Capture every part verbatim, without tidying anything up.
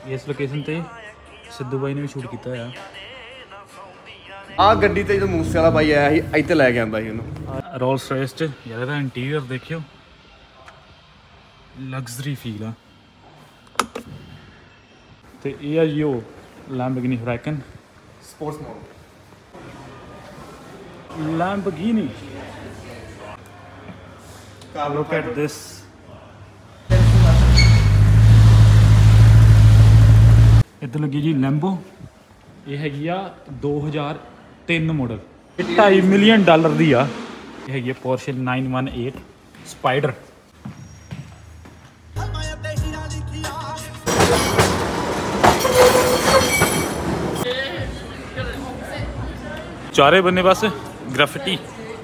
इस लोकेशन ते सिद्धू बाई ने भी शूट किया है। आ गड्डी ते जो मूसे वाला बाई आया ਸੀ ਇੱਥੇ ਲੈ ਕੇ ਆਂਦਾ ਸੀ ਉਹਨੂੰ। रोल्स रॉयस च यार ਇਹਦਾ इंटीरियर देखियो, लग्जरी फील आ। ते ਇਹ ਆ ਜੀ ਉਹ Lamborghini Huracan sports mode Lamborghini. Look at this. इधर लगी जी लैम्बो, ये हैगी आ दो हज़ार तीन मॉडल, ढाई मिलियन डॉलर दी आ। ये हैगी Porsche nine one eight spyder. चारे बन्ने बस ग्राफिटी।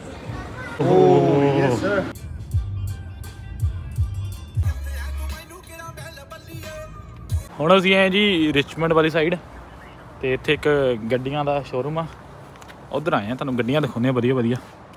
ਹੁਣ ਅਸੀਂ ਆਏ ਜੀ ਰਿਚਮੰਡ ਵਾਲੀ ਸਾਈਡ ਤੇ ਇੱਥੇ ਇੱਕ ਗੱਡੀਆਂ ਦਾ ਸ਼ੋਰੂਮ ਆ, ਉਧਰ ਆਏ ਆ, ਤੁਹਾਨੂੰ ਗੱਡੀਆਂ ਦਿਖਾਉਂਦੇ ਆ ਵਧੀਆ ਵਧੀਆ।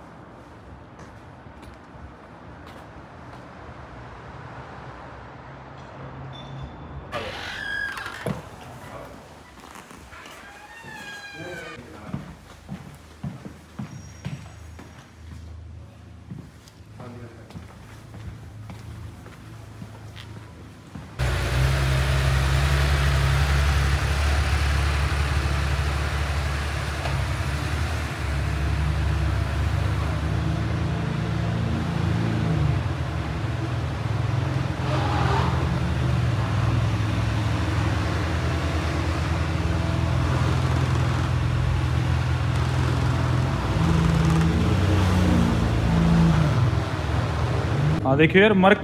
ਆ ਦੇਖਿਓ ਯਾਰ ਮਰਕ।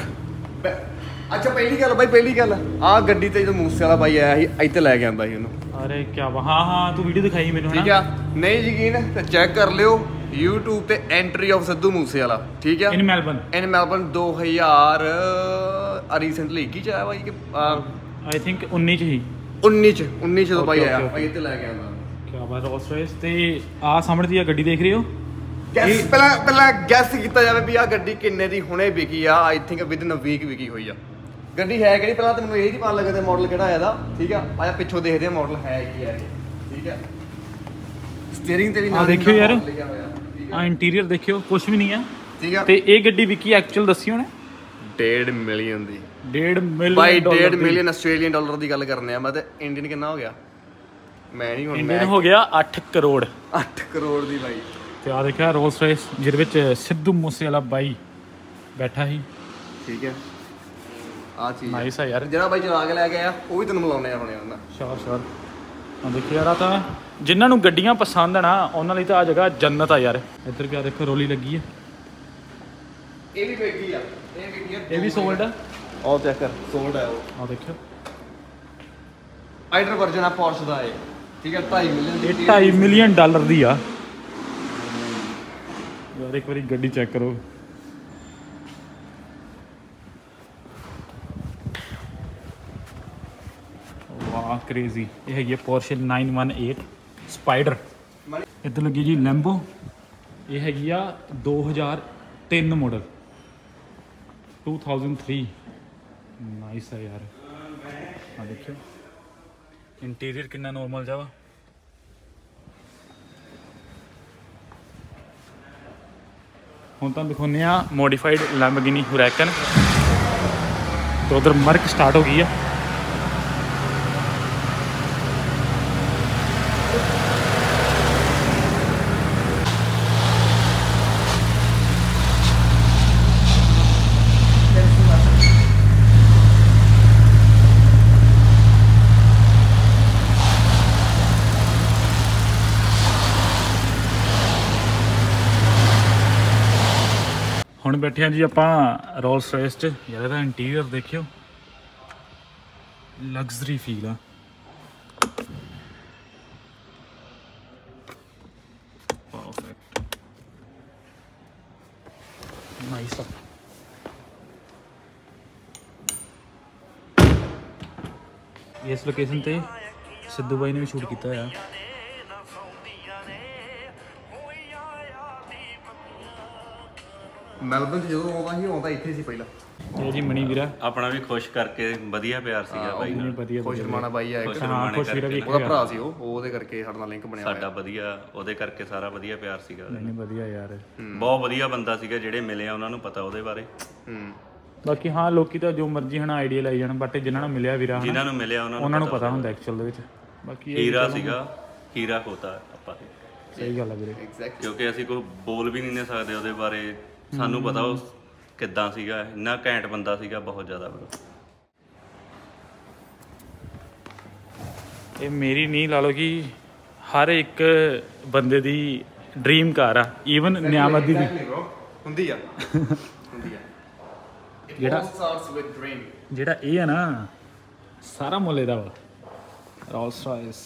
ਅੱਛਾ ਪਹਿਲੀ ਗੱਲ ਬਾਈ, ਪਹਿਲੀ ਗੱਲ ਆ ਗੱਡੀ ਤੇ ਜਦੋਂ ਮੂਸੇ ਵਾਲਾ ਬਾਈ ਆਇਆ ਸੀ ਇੱਥੇ ਲੈ ਕੇ ਆਂਦਾ ਸੀ ਉਹਨੂੰ। ਅਰੇ ਕੀ ਵਾ, ਹਾਂ ਹਾਂ ਤੂੰ ਵੀਡੀਓ ਦਿਖਾਈ ਮੈਨੂੰ, ਠੀਕ ਆ। ਨਹੀਂ ਯਕੀਨ ਤਾਂ ਚੈੱਕ ਕਰ ਲਿਓ YouTube ਤੇ ਐਂਟਰੀ ਆਫ ਸਿੱਧੂ ਮੂਸੇ ਵਾਲਾ, ਠੀਕ ਆ। ਇਨ ਮੈਲਬਨ, ਇਨ ਮੈਲਬਨ ਦੋ ਹਜ਼ਾਰ ਰੀਸੈਂਟਲੀ ਕੀ ਚ ਆਇਆ ਬਾਈ ਕਿ ਆਈ ਥਿੰਕ ਉੱਨੀ ਚ ਹੀ, ਉੱਨੀ ਚ ਉੱਨੀ ਚ ਜਦੋਂ ਬਾਈ ਆਇਆ ਬਾਈ ਇੱਥੇ ਲੈ ਕੇ ਆਂਦਾ। ਕੀ ਬਾਤ। ਰੋਲਸ ਰॉयस ਤੇ ਆ ਸਾਹਮਣੇ ਦੀ ਆ ਗੱਡੀ ਦੇਖ ਰਹੇ ਹੋ। ਗੈਸ ਪਹਿਲਾਂ ਪਹਿਲਾਂ ਗੈਸ ਕੀਤਾ ਜਾਵੇ ਵੀ ਆ ਗੱਡੀ ਕਿੰਨੇ ਦੀ ਹੁਣੇ ਵਿਕੀ ਆ। I think within a week ਵਿਕੀ ਹੋਈ ਆ। ਗੱਡੀ ਹੈ ਕਿਹੜੀ ਪਹਿਲਾਂ ਤੈਨੂੰ ਇਹ ਨਹੀਂ ਪਤਾ ਲੱਗਦਾ ਮਾਡਲ ਕਿਹੜਾ ਆਇਆ ਦਾ, ਠੀਕ ਆ। ਆਇਆ ਪਿੱਛੋਂ ਦੇਖਦੇ ਆ ਮਾਡਲ ਹੈ ਕੀ ਹੈ, ਠੀਕ ਆ। ਸਟੀਅਰਿੰਗ ਤੇ ਵੀ ਆ ਦੇਖਿਓ ਯਾਰ, ਆ ਇੰਟੀਰੀਅਰ ਦੇਖਿਓ, ਕੁਝ ਵੀ ਨਹੀਂ ਆ, ਠੀਕ ਆ। ਤੇ ਇਹ ਗੱਡੀ ਵਿਕੀ ਐਕਚੁਅਲ ਦੱਸੀ ਉਹਨੇ ਡੇਢ ਮਿਲੀਅਨ ਦੀ। ਡੇਢ ਮਿਲੀਅਨ ਬਾਈ ਡੇਢ ਮਿਲੀਅਨ ਆਸਟ੍ਰੇਲੀਅਨ ਡਾਲਰ ਦੀ ਗੱਲ ਕਰਨੇ ਆ। ਮੈਂ ਤੇ ਇੰਡੀਅਨ ਕਿੰਨਾ ਹੋ ਗਿਆ ਮੈਂ ਨਹੀਂ ਹੁਣ, ਇੰਡੀਅਨ ਹੋ ਗਿਆ ਅੱਠ ਕਰੋੜ। ਅੱਠ ਕਰੋੜ ਦੀ ਬਾਈ। ਤੇ ਆ ਦੇਖਿਆ ਰੋਲਸ ਰॉयस ਜਿਹਦੇ ਵਿੱਚ ਸਿੱਧੂ ਮੂਸੇ ਵਾਲਾ ਬਾਈ ਬੈਠਾ ਸੀ, ਠੀਕ ਹੈ। ਆ ਚੀਜ਼ ਨਾਈਸ ਆ ਯਾਰ। ਜਿਹੜਾ ਬਾਈ ਚਲਾ ਕੇ ਲੈ ਕੇ ਆਇਆ ਉਹ ਵੀ ਤੈਨੂੰ ਮਿਲਾਉਣੇ ਆ ਹੁਣੇ ਉਹਨਾਂ। ਸ਼ੋਰ ਸ਼ੋਰ। ਆ ਦੇਖਿਓ ਯਾਰ, ਆ ਤਾਂ ਜਿਨ੍ਹਾਂ ਨੂੰ ਗੱਡੀਆਂ ਪਸੰਦ ਆ ਨਾ ਉਹਨਾਂ ਲਈ ਤਾਂ ਆ ਜਗ੍ਹਾ ਜੰਨਤ ਆ ਯਾਰ। ਇੱਧਰ ਕਿਆ ਦੇਖੋ ਰੋਲੀ ਲੱਗੀ ਹੈ, ਇਹ ਵੀ ਵੇਖੀ ਆ, ਇਹ ਵੇਖੀ ਆ, ਇਹ ਵੀ ਸੋਲਡ ਆ। ਆਹ ਚੈੱਕ ਕਰ, ਸੋਲਡ ਆ ਉਹ। ਆ ਦੇਖਿਓ ਆਈਡਰ ਵਰਜਨ ਆ ਪੋਰਸ਼ ਦਾ ਇਹ, ਠੀਕ ਹੈ। ਢਾਈ ਮਿਲੀਅਨ ਦੀ, ਇਹ ਢਾਈ ਮਿਲੀਅਨ ਡਾਲਰ ਦੀ ਆ ਯਾਰ। ਇੱਕ ਵਾਰੀ ਗੱਡੀ ਚੈੱਕ ਕਰੋ, ਵਾਹ ਕ੍ਰੇਜ਼ੀ। ਇਹ ਹੈਗੀ ਹੈ Porsche nine one eight spyder. ਇੱਧਰ ਲੱਗੀ ਜੀ ਲੈਂਬੋ, ਇਹ ਹੈਗੀ ਆ ਦੋ ਹਜ਼ਾਰ ਤਿੰਨ model, two thousand three. Nice ਆ ਯਾਰ। ਆ ਦੇਖਿਓ ਇੰਟੀਰੀਅਰ ਕਿੰਨਾ ਨੋਰਮਲ ਜਾ ਵਾ। ਹੁਣ ਤਾਂ ਦਿਖਾਉਂਦੇ ਆ ਮੋਡੀਫਾਈਡ ਲੈਂਬੋਰਗਿਨੀ ਹੁਰਾਕਨ। ਤੇ ਉਧਰ ਮਰਕ ਸਟਾਰਟ ਹੋ ਗਈ ਆ। ਹੁਣ ਬੈਠੇ ਹਾਂ ਜੀ ਆਪਾਂ ਰੋਲਸ ਰॉयस 'ਚ। ਯਾਰ ਇਹਦਾ ਇੰਟੀਰੀਅਰ ਦੇਖਿਓ, ਲਗਜ਼ਰੀ ਫੀਲ ਆ। ਪਰਫੈਕਟ, ਨਾਈਸ ਆ। ਇਸ ਲੋਕੇਸ਼ਨ ਤੇ ਸਿੱਧੂ ਬਾਈ ਨੇ ਵੀ ਸ਼ੂਟ ਕੀਤਾ ਹੋਇਆ। ਮੈਲਬਨ 'ਚ ਜਦੋਂ ਆਉਂਦਾ ਸੀ ਆਉਂਦਾ ਇੱਥੇ ਸੀ ਪਹਿਲਾਂ। ਇਹ ਜੀ ਮਣੀ ਵੀਰਾ ਆਪਣਾ ਵੀ ਖੁਸ਼ ਕਰਕੇ ਵਧੀਆ ਪਿਆਰ ਸੀਗਾ ਬਾਈ ਨਹੀਂ ਨਾਲ ਵਧੀਆ ਖੁਸ਼ ਰਮਾਣਾ ਬਾਈ ਆ ਇੱਕ ਹਾਂ ਖੁਸ਼ ਵੀਰਾ ਵੀ ਉਹਦਾ ਭਰਾ ਸੀ ਉਹ ਉਹਦੇ ਕਰਕੇ ਸਾਡੇ ਨਾਲ ਲਿੰਕ ਬਣਿਆ ਹੋਇਆ ਸਾਡਾ ਵਧੀਆ ਉਹਦੇ ਕਰਕੇ ਸਾਰਾ ਵਧੀਆ ਪਿਆਰ ਸੀਗਾ ਉਹਦੇ ਨਹੀਂ ਵਧੀਆ ਯਾਰ ਨਾਲ। ਬਹੁਤ ਵਧੀਆ ਬੰਦਾ ਸੀਗਾ, ਜਿਹੜੇ ਮਿਲੇ ਆ ਉਹਨਾਂ ਨੂੰ ਪਤਾ ਉਹਦੇ ਬਾਰੇ। ਹੂੰ ਬਾਕੀ ਹਾਂ ਲੋਕੀ ਤਾਂ ਜੋ ਮਰਜ਼ੀ ਹਨਾ ਆਈਡੀਆ ਲਾਈ ਜਾਣ, ਬਟ ਜਿਨ੍ਹਾਂ ਨੂੰ ਮਿਲਿਆ ਵੀਰਾ ਹਨਾ ਜਿਨ੍ਹਾਂ ਨੂੰ ਮਿਲਿਆ ਉਹਨਾਂ ਨੂੰ ਉਹਨਾਂ ਨੂੰ ਪਤਾ ਹੁੰਦਾ ਐਕਚੁਅਲ ਦੇ ਵਿੱਚ। ਬਾਕੀ ਇਹ ਹੀਰਾ ਸੀਗਾ, ਹੀਰਾ ਖੋਤਾ ਆਪਾਂ ਤੇ। ਸਹੀ ਗੱਲ ਹੈ ਵੀਰੇ। ਐਗਜ਼ੈਕਟ ਕਿਉਂਕਿ ਅਸੀਂ ਕੋਈ ਬੋਲ ਵੀ ਨਹੀਂ ਨੇ ਸਕਦੇ ਉਹਦੇ ਬਾਰੇ, ਸਾਨੂੰ ਪਤਾ ਉਹ ਕਿੱਦਾਂ ਸੀਗਾ, ਇੰਨਾ ਘੈਂਟ ਬੰਦਾ ਸੀਗਾ, ਬਹੁਤ ਜ਼ਿਆਦਾ ਬਰੋ। ਇਹ ਮੇਰੀ ਨਹੀਂ ਲਾ ਲਓ ਕਿ ਹਰ ਇੱਕ ਬੰਦੇ ਦੀ ਡ੍ਰੀਮ ਕਾਰ ਆ, ਈਵਨ ਨਿਆਮਤ ਦੀ ਵੀ ਹੁੰਦੀ ਆ ਹੁੰਦੀ ਆ। ਜਿਹੜਾ ਸਟਾਰਟਸ ਵਿਦ ਡ੍ਰੀਮ। ਜਿਹੜਾ ਇਹ ਆ ਨਾ ਸਾਰਾ ਮੁੱਲ ਇਹਦਾ ਵਾ, ਰੋਲਸ ਰਾਇਸ।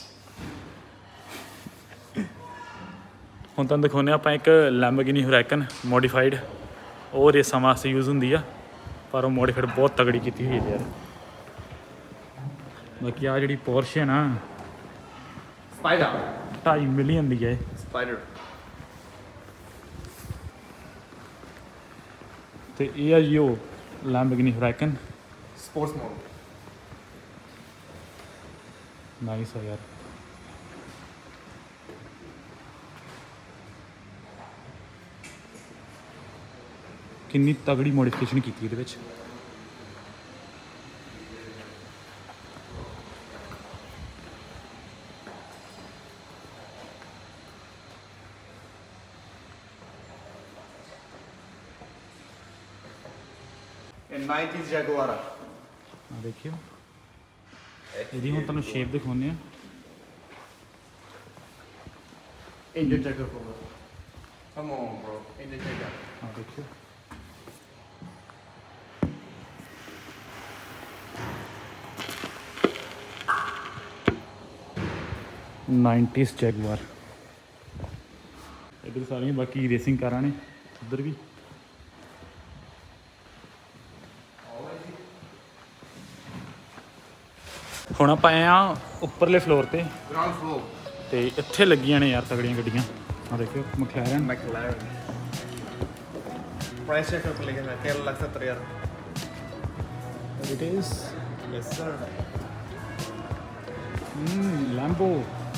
ਹੁਣ ਤੁਹਾਨੂੰ ਦਿਖਾਉਂਦੇ ਆਪਾਂ ਇੱਕ ਲੈਂਬੋਰਗਿਨੀ ਹੁਰਾਈਕਨ ਮੋਡੀਫਾਈਡ, ਉਹ ਰੇਸਾਂ ਵਾਸਤੇ ਯੂਜ਼ ਹੁੰਦੀ ਆ, ਪਰ ਉਹ ਮੋਡੀਫਾਈਡ ਬਹੁਤ ਤਗੜੀ ਕੀਤੀ ਹੋਈ ਹੈ ਯਾਰ। ਬਾਕੀ ਆ ਜਿਹੜੀ ਪੋਰਸ਼ ਹੈ ਨਾ ਸਪਾਈਡਰ ਢਾਈ ਮਿਲੀਅਨ ਦੀ ਹੈ ਇਹ। ਸਪਾਈਡਰ ਤੇ ਇਹ ਆ ਜੀ ਉਹ Lamborghini Huracan sports mode. Nice ਆ ਯਾਰ। ਕਿੰਨੀ ਤਗੜੀ ਮੋਡੀਫਿਕੇਸ਼ਨ ਕੀਤੀ ਇਹਦੇ ਵਿੱਚ। ਇਹ ਨਾਈਨਟੀਜ਼ ਜੈਗੁਆਰ ਆ। ਆ ਦੇਖਿਓ ਇਹਦੀ ਹੁਣ ਤੁਹਾਨੂੰ ਸ਼ੇਪ ਦਿਖਾਉਂਦੇ ਆ। ਇੰਜਨ ਚੈੱਕ ਕਰੋ। Come on bro, engine check ਕਰ। ਆ ਦੇਖਿਓ ਨਾਈਨਟੀਜ਼ ਜੈਗੁਆਰ। ਇੱਧਰ ਸਾਰੀਆਂ ਬਾਕੀ ਰੇਸਿੰਗ ਕਾਰਾਂ ਨੇ, ਉੱਧਰ ਵੀ। ਹੁਣ ਆਪਾਂ ਆਏ ਆ ਉੱਪਰਲੇ ਫਲੋਰ ਤੇ, ਗਰਾਊਂਡ ਫਲੋਰ ਤੇ ਇੱਥੇ ਲੱਗੀਆਂ ਨੇ ਯਾਰ ਤਗੜੀਆਂ ਗੱਡੀਆਂ। ਆ ਦੇਖਿਓ ਮੈਕਲੈਰਨ। ਮੈਕਲੈਰਨ। ਪ੍ਰਾਈਸ ਚੈੱਕ ਕਰ ਲਿਖਿਆ ਹੈ तेरह ਲੱਖ सत्तर हज़ार। It is yes sir. ਹਮ ਲੈਂਬੋ।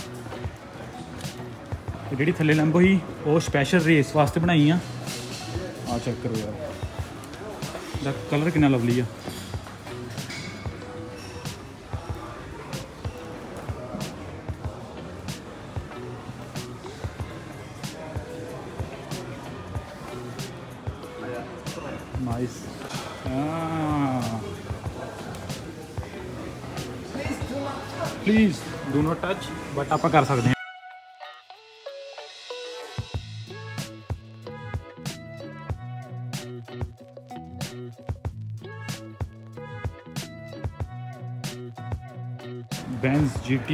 ਇਹ ਜਿਹੜੀ ਥੱਲੇ ਲੈਂਬੋ ਸੀ ਉਹ ਸਪੈਸ਼ਲ ਰੇਸ ਵਾਸਤੇ ਬਣਾਈ ਆ। ਆ ਚੈੱਕ ਕਰੋ ਯਾਰ, ਦਾ ਕਲਰ ਕਿੰਨਾ ਲਵਲੀ ਆ। Nice. Please do not touch, but ਆਪਾਂ ਕਰ ਸਕਦੇ ਹਾਂ। Benz G T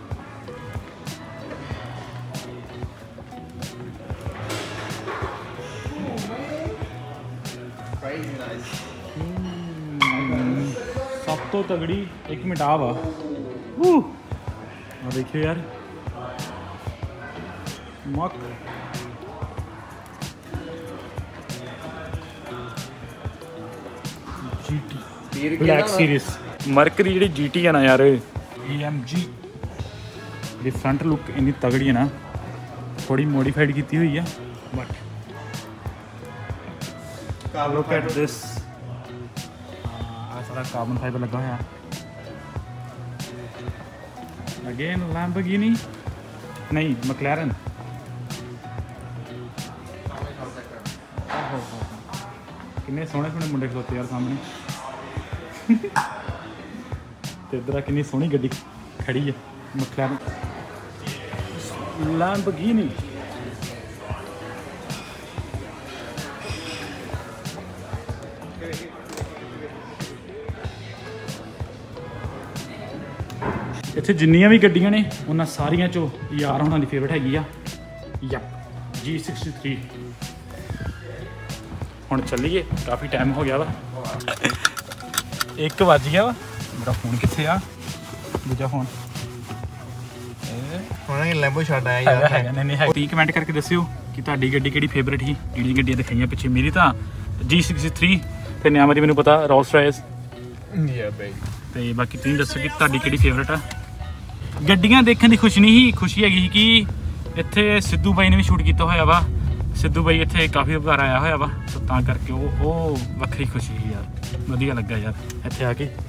Crazy nice. ਸਭ ਤੋਂ ਤਗੜੀ ਇੱਕ ਮਿੰਟ ਆ ਵਾ। ਆ ਦੇਖਿਓ ਯਾਰ ਮੱਕ G T ਵੀਰ ਬਲੈਕ ਸੀਰੀਜ਼ ਮਰਕਰੀ ਜਿਹੜੀ G T ਆ ਨਾ ਯਾਰ, A M G ਦੀ ਫਰੰਟ ਲੁੱਕ ਇੰਨੀ ਤਗੜੀ ਹੈ ਨਾ, ਥੋੜੀ ਮੋਡੀਫਾਈਡ ਕੀਤੀ ਹੋਈ ਆ, ਬਟ look at this। ਆ ਸਾਰਾ ਕਾਰਬਨ ਫਾਈਬਰ ਲੱਗਾ ਹੋਇਆ। ਅਗੇਨ ਲੈਂਬੋਰਗਿਨੀ ਨਹੀਂ ਮੈਕਲੈਰਨ। ਆਹੋ ਕਿੰਨੇ ਸੋਹਣੇ ਸੋਹਣੇ ਮੁੰਡੇ ਖਲੋਤੇ ਯਾਰ ਸਾਹਮਣੇ। ਤੇ ਇੱਧਰ ਆ ਕਿੰਨੀ ਸੋਹਣੀ ਗੱਡੀ ਖੜੀ ਹੈ ਮੈਕਲੈਰਨ ਲੈਂਬੋਰਗਿਨੀ। ਇੱਥੇ ਜਿੰਨੀਆਂ ਵੀ ਗੱਡੀਆਂ ਨੇ ਉਹਨਾਂ ਸਾਰੀਆਂ ਚੋਂ ਯਾਰ ਉਹਨਾਂ ਦੀ ਫੇਵਰਟ ਹੈਗੀ ਆ ਯਪ ਜੀ ਸਿਕਸਟੀ ਥ੍ਰੀ। ਹੁਣ ਚੱਲੀਏ, ਕਾਫੀ ਟਾਈਮ ਹੋ ਗਿਆ ਵਾ, ਇੱਕ ਵੱਜ ਗਿਆ ਵਾ। ਮੇਰਾ ਫੋਨ ਕਿੱਥੇ ਆ, ਦੂਜਾ ਫੋਨ ਹੁਣ ਇਹ ਲੈਂਬੋ ਛੱਡ ਆਇਆ ਹੈਗਾ ਯਾਰ। ਹੈਗਾ ਨਹੀਂ ਨਹੀਂ ਹੈ। ਤੁਸੀਂ ਕਮੈਂਟ ਕਰਕੇ ਦੱਸਿਓ ਕਿ ਤੁਹਾਡੀ ਗੱਡੀ ਕਿਹੜੀ ਫੇਵਰਟ ਸੀ। ਜਿਹੜੀਆਂ ਗੱਡੀਆਂ ਦਿਖਾਈਆਂ ਪਿੱਛੇ, ਮੇਰੀ ਤਾਂ ਜੀ ਸਿਕਸਟੀ ਥ੍ਰੀ ਤੇ ਨਿਆਮਾ ਜੀ ਮੈਨੂੰ ਪਤਾ ਰੋਲਸ ਰਾਇਸ। ਯਾ ਬਈ। ਤੇ ਬਾਕੀ ਤੁਸੀਂ ਦੱਸੋ ਕਿ ਤੁਹਾਡੀ ਕਿਹੜੀ ਫੇਵਰਟ ਆ। ਗੱਡੀਆਂ ਦੇਖਣ ਦੀ ਖੁਸ਼ੀ ਨਹੀਂ ਸੀ, ਖੁਸ਼ੀ ਹੈਗੀ ਸੀ ਕਿ ਇੱਥੇ ਸਿੱਧੂ ਬਾਈ ਨੇ ਵੀ ਸ਼ੂਟ ਕੀਤਾ ਹੋਇਆ ਵਾ। ਸਿੱਧੂ ਬਾਈ ਇੱਥੇ ਕਾਫੀ ਵਾਰ ਆਇਆ ਹੋਇਆ ਵਾ, ਤਾਂ ਕਰਕੇ ਉਹ ਉਹ ਵੱਖਰੀ ਖੁਸ਼ੀ ਸੀ ਯਾਰ, ਵਧੀਆ ਲੱਗਾ ਯਾਰ ਇੱਥੇ ਆ ਕੇ।